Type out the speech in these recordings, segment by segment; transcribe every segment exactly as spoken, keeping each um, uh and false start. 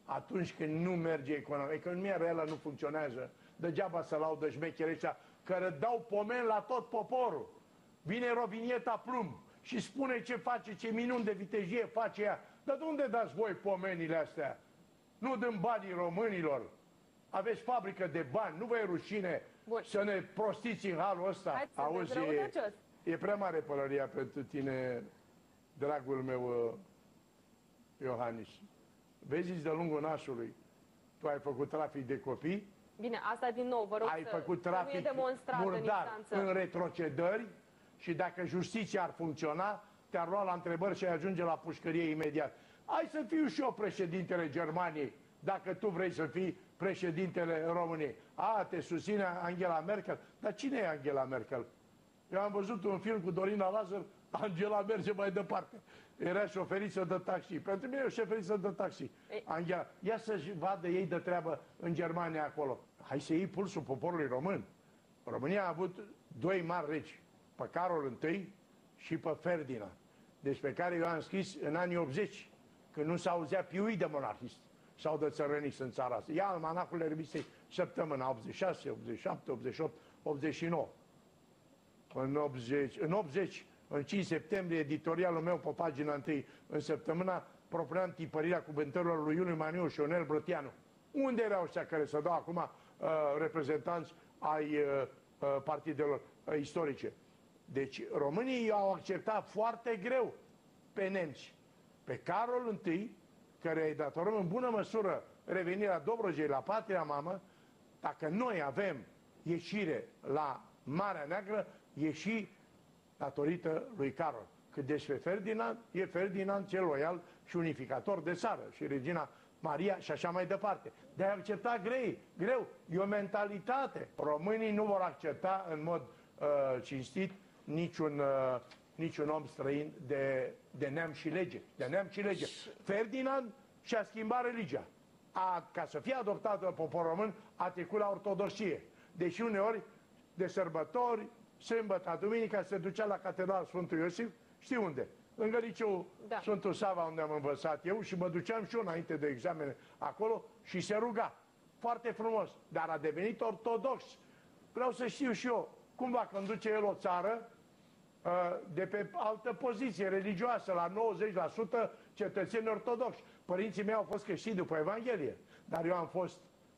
atunci când nu merge economia. Economia reală nu funcționează. Degeaba să laudă șmecherii ăștia care dau pomeni la tot poporul. Vine Rovinieta Plumb și spune ce face, ce minuni de vitejie face ea. Dar de unde dați voi pomenile astea? Nu dăm banii românilor. Aveți fabrică de bani, nu vă e rușine Bun. să ne prostiți în halul ăsta. Auzi, e, e prea mare pălăria pentru tine, dragul meu Iohannis. Vezi de lungul nasului, tu ai făcut trafic de copii. Bine, asta din nou, vă rog ai să, făcut să trafic nu e demonstrat murdar în, în retrocedări și dacă justiția ar funcționa, te-ar lua la întrebări și ai ajunge la pușcărie imediat. Hai să fiu și eu președintele Germaniei, dacă tu vrei să fii președintele României. A, te susține Angela Merkel? Dar cine e Angela Merkel? Eu am văzut un film cu Dorina Lazar, Angela merge mai departe. Era șoferiță de taxi. Pentru mine e o șoferiță de taxi. Angela, ia să-și vadă ei de treabă în Germania acolo. Hai să iei pulsul poporului român. România a avut doi mari regi, pe Carol I și pe Ferdinand, despre care eu am scris în anii optzeci, când nu s-auzea piui de monarhist sau de țărăniți în țara asta. Ia almanacul revistei Săptămâna, optzeci și șase, optzeci și șapte, optzeci și opt, optzeci și nouă. În optzeci, în optzeci, în cinci septembrie, editorialul meu pe pagina întâi în Săptămâna propunea tipărirea cuvântărilor lui Iuliu Maniu și Ionel Brătianu. Unde erau ăștia care să dau acum uh, reprezentanți ai uh, uh, partidelor uh, istorice? Deci românii au acceptat foarte greu pe nemți. Pe Carol I, care îi datorăm în bună măsură revenirea Dobrogei la patria mamă, dacă noi avem ieșire la Marea Neagră, e și datorită lui Carol. Cât despre Ferdinand, e Ferdinand cel loial și unificator de țară și regina Maria și așa mai departe. De a accepta grei, greu, e o mentalitate. Românii nu vor accepta în mod uh, cinstit niciun, uh, niciun om străin de, de neam și lege. De neam și lege. Ferdinand și-a schimbat religia. A, ca să fie adoptată de popor român, a trecut la ortodoxie. Deși uneori, de sărbători, sâmbătă, duminica, se ducea la Catedrala Sfântul Iosif, știi unde? Lângă liceul da. Sfântul Sava, unde am învățat eu, și mă duceam și eu înainte de examene acolo și se ruga. Foarte frumos, dar a devenit ortodox. Vreau să știu și eu cum va conduce el o țară uh, de pe altă poziție religioasă, la nouăzeci la sută cetățeni ortodoxi. Părinții mei au fost creștini după Evanghelie, dar eu am fost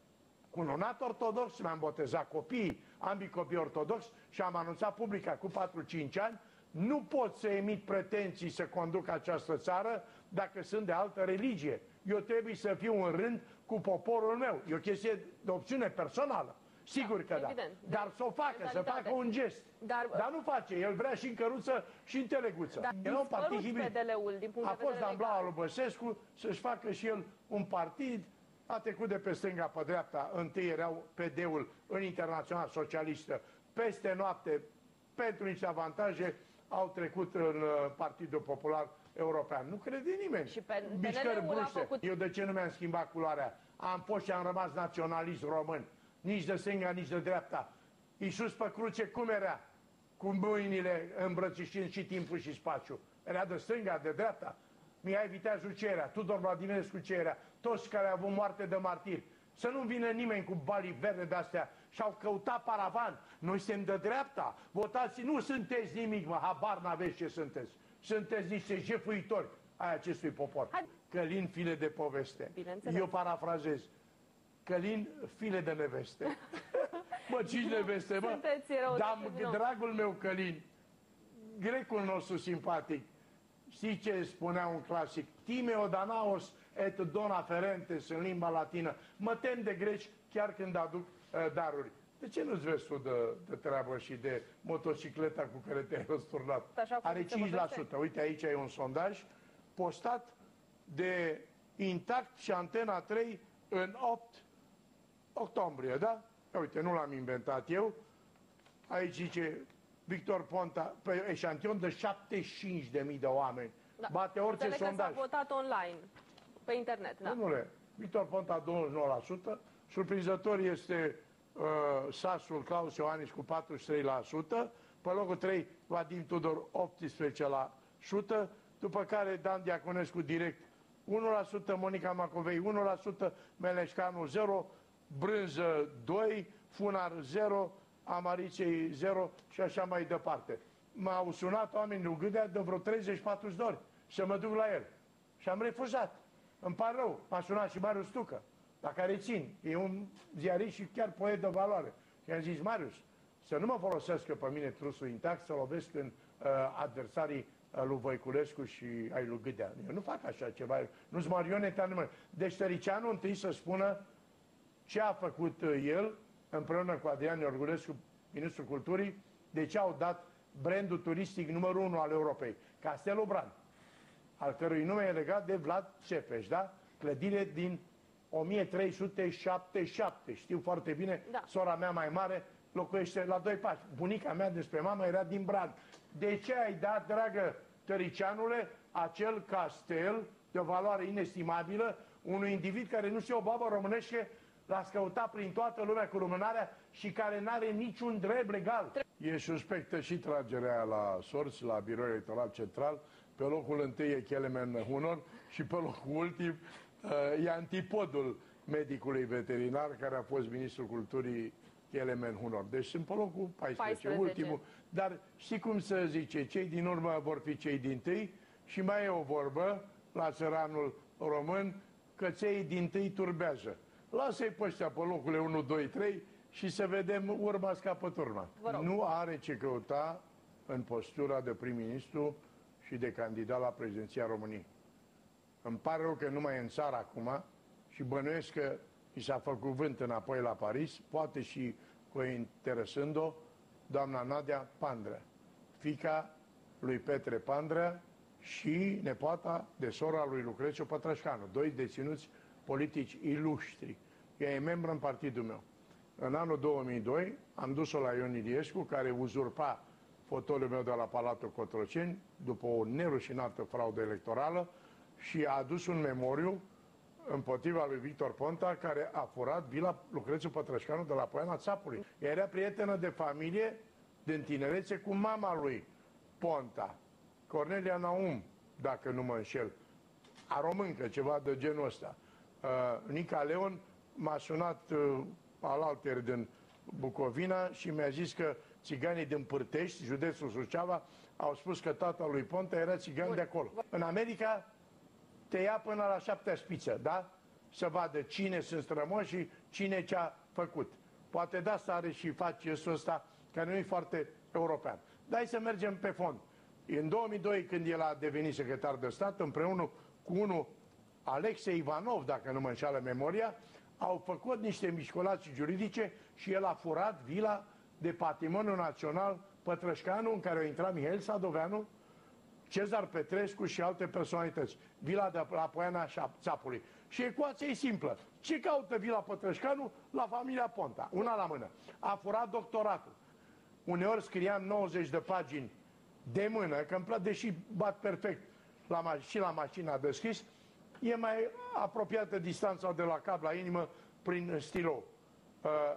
cununat ortodox, mi-am botezat copiii, ambii copii ortodoxi și am anunțat public cu patru cinci ani, nu pot să emit pretenții să conduc această țară dacă sunt de altă religie. Eu trebuie să fiu în rând cu poporul meu. E o chestie de opțiune personală. Sigur că da. Evident. Dar să o facă, să facă un gest. Dar, Dar nu face. El vrea și în căruță și în teleguță. Dar El un partid hibrid. P D L-ul din punct A de vedere fost Damblaua lui Băsescu să-și facă și el un partid. A trecut de pe stânga pe dreapta. Întâi erau P D-ul în Internațional Socialistă. Peste noapte, pentru niște avantaje, au trecut în Partidul Popular European. Nu crede nimeni. Și pe Mișcări bruște. făcut... Eu de ce nu mi-am schimbat culoarea? Am fost și am rămas naționalist român. Nici de stânga, nici de dreapta. Iisus pe cruce cum era? Cu mâinile îmbrățișind și timpul și spațiul. Era de stânga, de dreapta. Mihai Viteazu Cerea, Tudor Vladimirescu Cerea, toți care au avut moarte de martiri. Să nu vină nimeni cu balii verde de-astea și-au căutat paravan. Noi suntem de dreapta. Votați, nu sunteți nimic, mă, habar n-aveți ce sunteți. Sunteți niște jefuitori ai acestui popor. Hai. Călin, file de poveste. Eu parafrazez. Călin, file de neveste. Mă, cinci neveste, mă. Dar, dragul meu Călin, grecul nostru simpatic, știi ce spunea un clasic? Timeo Danaos et dona ferentes în limba latină. Mă tem de greci chiar când aduc uh, daruri. De ce nu-ți vezi tu de, de treabă și de motocicleta cu care te-ai răsturnat? Are cinci la sută. Uite, aici e un sondaj postat de Intact și Antena trei în opt octombrie, da? Uite, nu l-am inventat eu. Aici zice Victor Ponta, pe eșantion de șaptezeci și cinci de mii de oameni. Da. Bate orice Înțeleg sondaj. că s-a votat online, pe internet. Da. Domnule, Victor Ponta douăzeci și nouă la sută, surprinzător este uh, Sasul Claus Iohannis cu patruzeci și trei la sută, pe locul trei Vadim Tudor optsprezece la sută, după care Dan Diaconescu direct unu la sută Monica Macovei, unu la sută Meleșcanu zero, Brânză doi, Funar zero, Amaricei zero și așa mai departe. M-au sunat oamenii lui Gâdea de vreo treizeci patruzeci de ori să mă duc la el. Și am refuzat. Îmi pare rău. M-a sunat și Marius Tucă, la care țin. E un ziarist și chiar poet de valoare. Și am zis, Marius, să nu mă folosească pe mine trusul intact, să lovesc în uh, adversarii uh, lui Voiculescu și ai lui Gâdea. Eu nu fac așa ceva. Nu-s marioneta numai. Deci Tăricianu întâi să spună ce a făcut uh, el împreună cu Adrian Iorgulescu, ministrul culturii, de ce au dat brandul turistic numărul unu al Europei, Castelul Bran, al cărui nume e legat de Vlad Țepeș, da? Clădire din o mie trei sute șaptezeci și șapte. Știu foarte bine, da. Sora mea mai mare locuiește la doi pași. Bunica mea despre mama era din Bran. De ce ai dat, dragă Tăricianule, acel castel de o valoare inestimabilă unui individ care nu știe o babă românește, l-a scăutat prin toată lumea cu lumânarea și care n-are niciun drept legal? E suspectă și tragerea la sorți, la Biroul Electoral Central. Pe locul întâi e Kelemen Hunor și pe locul ultim e antipodul medicului veterinar care a fost ministrul culturii Kelemen Hunor. Deci sunt pe locul paisprezece, paisprezece. Ultimul. Dar știi cum se zice? Cei din urmă vor fi cei dintâi și mai e o vorbă la țăranul român că cei dintâi turbează. Lasă-i pe ăștia pe locurile unu, doi, trei și să vedem urma scapă turma. Nu are ce căuta în postura de prim-ministru și de candidat la președinția României. Îmi pare rău că nu mai e în țară acum și bănuiesc că i s-a făcut vânt înapoi la Paris, poate și cointeresând-o doamna Nadia Pandrea, fiica lui Petre Pandrea și nepoata de sora lui Lucrețiu Pătrășcanu, doi deținuți politici iluștri. Ea e membră în partidul meu. În anul două mii doi am dus-o la Ion Iliescu, care uzurpa fotoliul meu de la Palatul Cotroceni după o nerușinată fraudă electorală și a adus un memoriu împotriva lui Victor Ponta, care a furat vila Lucrețiu Pătrășcanu de la Poiana Țapului. Ea era prietenă de familie din tinerețe cu mama lui Ponta, Cornelia Naum, dacă nu mă înșel, a româncă, ceva de genul ăsta. Uh, Nica Leon m-a sunat uh, alalteri din Bucovina și mi-a zis că țiganii din Pârtești, județul Suceava, au spus că tata lui Ponta era țigan Bun. de acolo. În America te ia până la șaptea spiță, da? Să vadă cine sunt strămoși și cine ce-a făcut. Poate de asta are și face gestul ăsta, care nu e foarte european. Dar hai să mergem pe fond. În două mii doi, când el a devenit secretar de stat, împreună cu unul Alexei Ivanov, dacă nu mă înșală memoria, au făcut niște mișcolații juridice și el a furat vila de patrimoniu național Pătrășcanu, în care au intrat Mihail Sadoveanu, Cezar Petrescu și alte personalități. Vila de la Poiana Țapului. Și ecuația e simplă. Ce caută vila Pătrășcanu? La familia Ponta. Una la mână. A furat doctoratul. Uneori scriam nouăzeci de pagini de mână, că îmi place, deși bat perfect la, și la mașina de scris, e mai apropiată distanța de la cap la inimă prin stilou. Uh,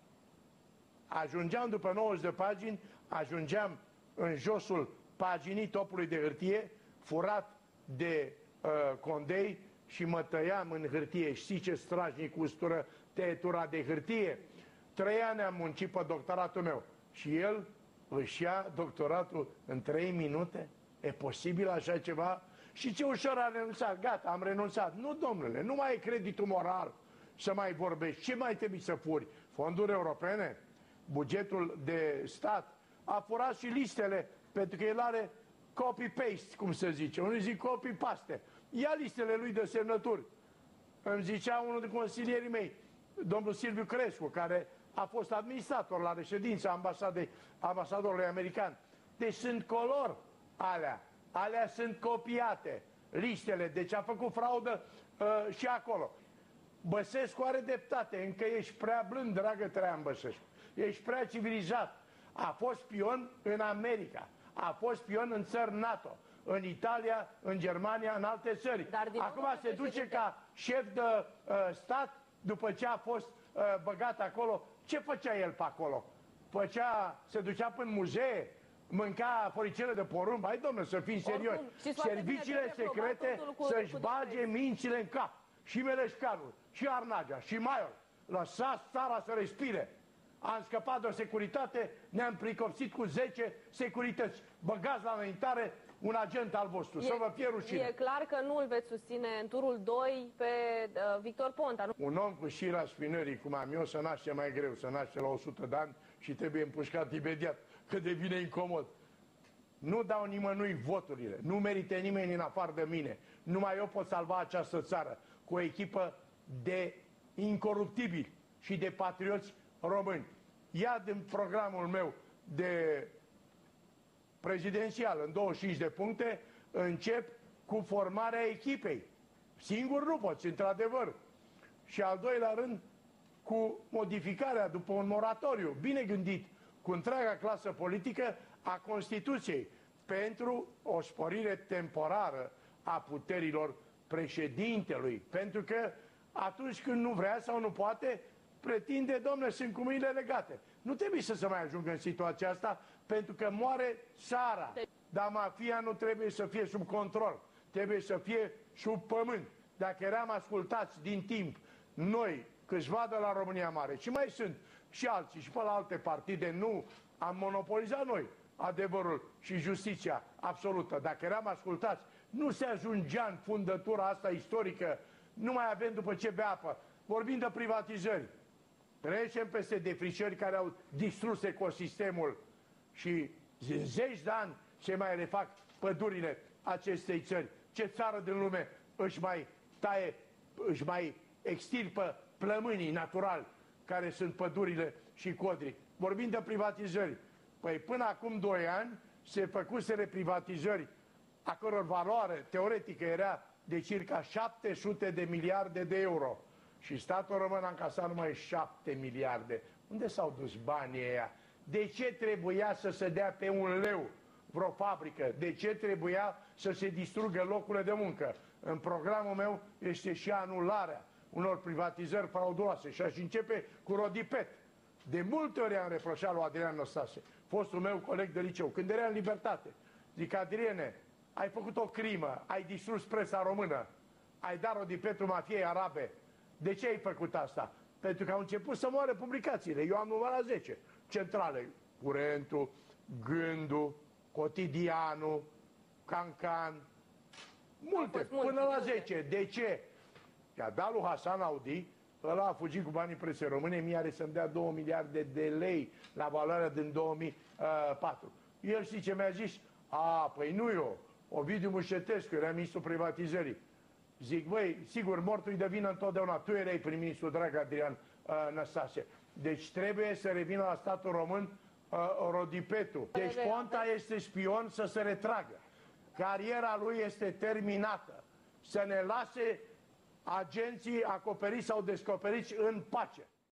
ajungeam după nouăzeci de pagini, ajungeam în josul paginii topului de hârtie, furat de uh, condei și mă tăiam în hârtie. Știi ce strajnic ustură tăietura de hârtie? Trei ani am muncit pe doctoratul meu și el își ia doctoratul în trei minute? E posibil așa ceva? Și ce ușor a renunțat. Gata, am renunțat. Nu, domnule, nu mai e creditul moral să mai vorbești. Ce mai trebuie să furi? Fonduri europene? Bugetul de stat? A furat și listele, pentru că el are copy-paste, cum se zice. Unii zic copy-paste. Ia listele lui de semnături. Îmi zicea unul din consilierii mei, domnul Silviu Crescu, care a fost administrator la reședința ambasadei, ambasadorului american. Deci sunt color alea. Alea sunt copiate, listele. Deci a făcut fraudă uh, și acolo. Băsescu are dreptate. Încă ești prea blând, dragă Traian Băsescu. Ești prea civilizat. A fost spion în America. A fost spion în țări NATO. În Italia, în Germania, în alte țări. Acum se duce ca șef de uh, stat după ce a fost uh, băgat acolo. Ce făcea el pe acolo? Făcea, se ducea până muzee, mânca foricele de porumb. Hai, domnule, să fim serioși. Serviciile secrete să-și bage mințile în cap. Și Meleșcanu, și Arnagea, și Maior. Lăsați țara să respire. Am scăpat de o securitate, ne-am pricopsit cu zece securități. Băgați la înaintare un agent al vostru, e, să vă fie rușine. E clar că nu îl veți susține în turul doi pe uh, Victor Ponta. Nu? Un om cu șira spinării, cum am eu, să naște mai greu, să naște la o sută de ani și trebuie împușcat imediat, că devine incomod. Nu dau nimănui voturile, nu merite nimeni în afară de mine. Numai eu pot salva această țară cu o echipă de incoruptibili și de patrioți români. Ia din programul meu de prezidențial în douăzeci și cinci de puncte, încep cu formarea echipei. Singur nu poți, într-adevăr. Și al doilea rând, cu modificarea după un moratoriu bine gândit cu întreaga clasă politică a Constituției pentru o sporire temporară a puterilor președintelui. Pentru că atunci când nu vrea sau nu poate, pretinde, domnule, sunt cu mâinile legate. Nu trebuie să se mai ajungă în situația asta, pentru că moare țara. Dar mafia nu trebuie să fie sub control, trebuie să fie sub pământ. Dacă eram ascultați din timp, noi, câțiva de la România Mare, și mai sunt și alții, și pe la alte partide, nu am monopolizat noi adevărul și justiția absolută. Dacă eram ascultați, nu se ajungea în fundătura asta istorică, nu mai avem după ce bea apă. Vorbim de privatizări. Trecem peste defrișări care au distrus ecosistemul și zeci de ani se mai refac pădurile acestei țări. Ce țară din lume își mai taie, își mai extirpă plămânii naturali care sunt pădurile și codrii. Vorbim de privatizări. Păi până acum doi ani se făcuseră privatizări a căror valoare teoretică era de circa șapte sute de miliarde de euro. Și statul român a încasat numai șapte miliarde. Unde s-au dus banii ăia? De ce trebuia să se dea pe un leu vreo fabrică? De ce trebuia să se distrugă locurile de muncă? În programul meu este și anularea unor privatizări frauduloase. Și aș începe cu Rodipet. De multe ori am reproșat lui Adrian Năstase, fostul meu coleg de liceu, când era în libertate. Zic, Adriene, ai făcut o crimă, ai distrus presa română, ai dat Rodipetul mafiei arabe. De ce ai făcut asta? Pentru că au început să moară publicațiile. Eu am numărat zece centrale. Curentul, Gândul, Cotidianul, Cancan, multe, până la zece. De ce? I-a dat lui Hasan Audi, ăla a fugit cu banii presei române, mie are să-mi dea două miliarde de lei la valoarea din două mii patru. El știi ce mi-a zis? A, păi nu eu, Ovidiu Mușetescu, era ministrul privatizării. Zic, băi, sigur, mortul îi devină întotdeauna. Tu erai prim-ministru, drag Adrian uh, Năstase. Deci trebuie să revină la statul român uh, Rodipetul. Deci Ponta este spion, să se retragă. Cariera lui este terminată. Să ne lase agenții acoperiți sau descoperiți în pace.